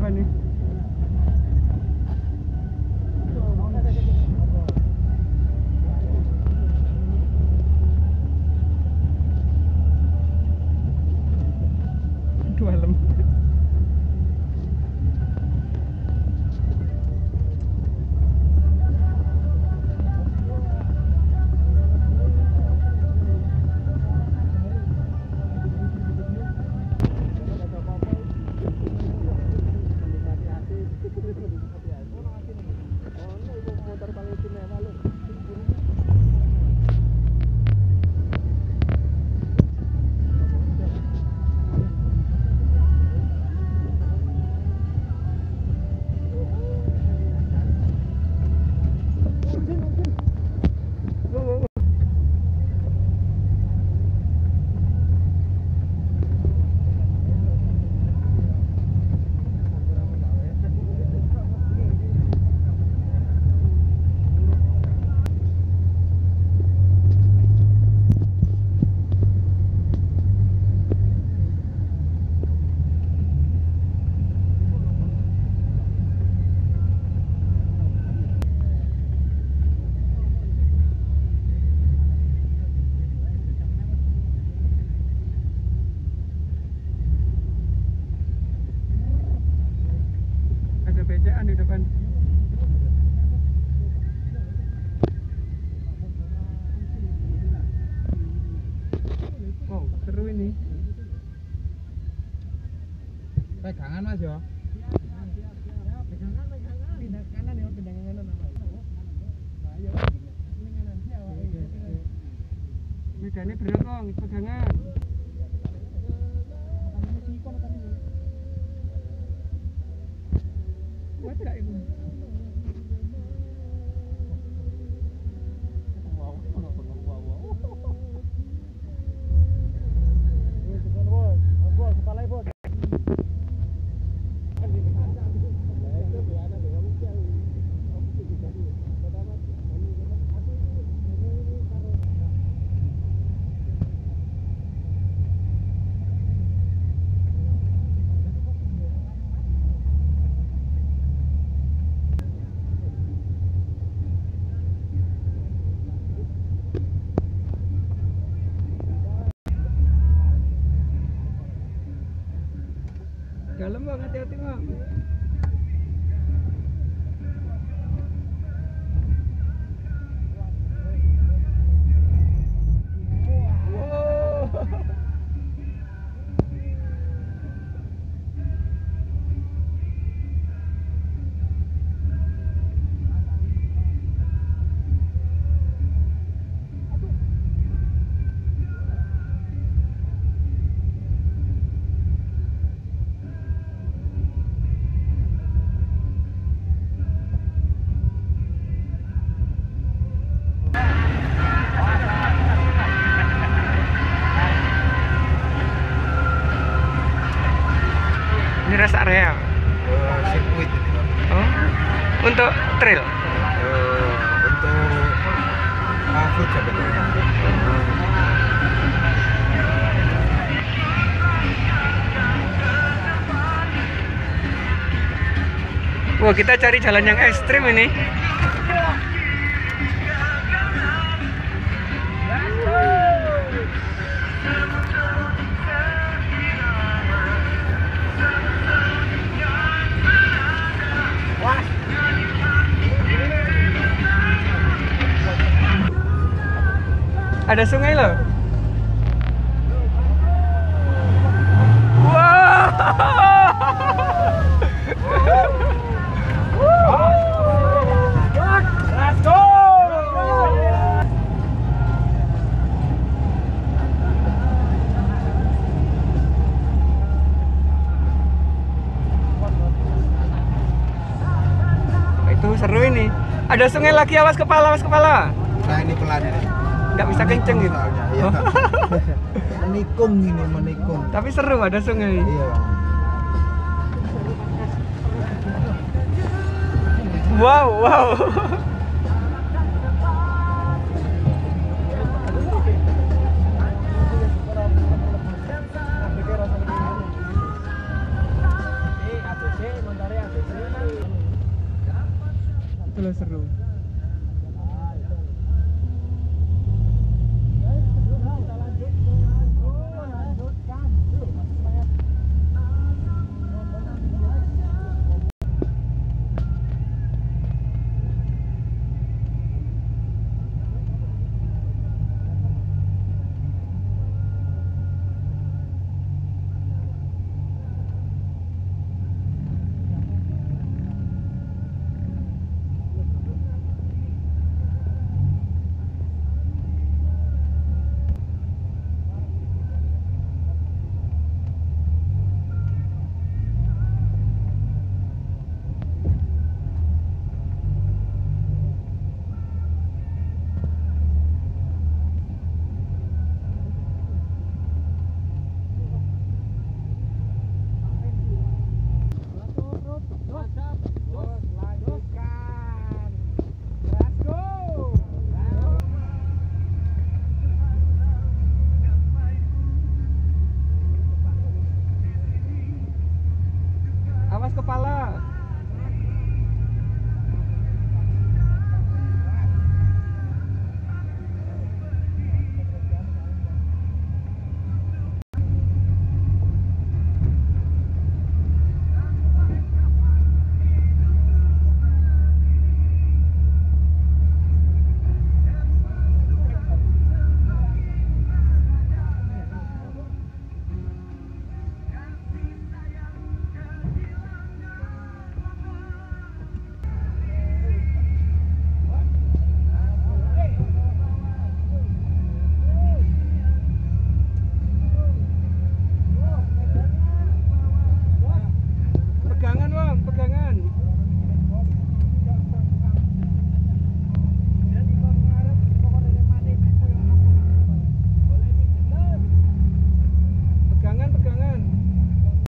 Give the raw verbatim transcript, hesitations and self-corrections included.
apa nih? Dua lem. Becaan di depan. Wow, seru ini. Pegangan Mas ya. Pegangan, pegangan. Pindah kanan ya, pindah kanan apa? Ayo. Ini kanan sih awake. Medane berokong, pegangan. Kuat gak itu? Wow, wow, wow, wow. Ini bukan bos, bos, kepala bos. Dalam bang, hati-hati bang. Ini rest area. Uh, sirkuit ini Bang. Oh, untuk trail. Uh, untuk off-road sebetulnya. Wah, kita cari jalan yang ekstrim ini. Ada sungai loh. Wow. Let's go. Itu seru ini. Ada sungai lagi, awas kepala, awas kepala. Nah ini pelan ini. Nggak bisa kenceng gitu. Iya. Menikung ini, menikung. Tapi seru, ada sungai. Iya. Wow, wow.